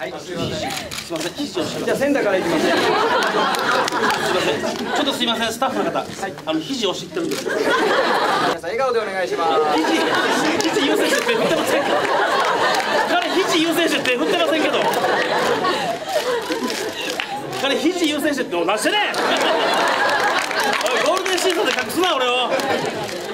はい、すいません。 すいません、肘をじゃあセンターからいきます。 すいません、ちょっとすいません、スタッフの方、肘を知ってるんです。 皆さん笑顔でお願いします。 肘優先して手振ってませんか。彼肘優先して手振ってませんけど。彼肘優先してどうなしてね。おい、ゴールデンシーソーで隠すな俺を。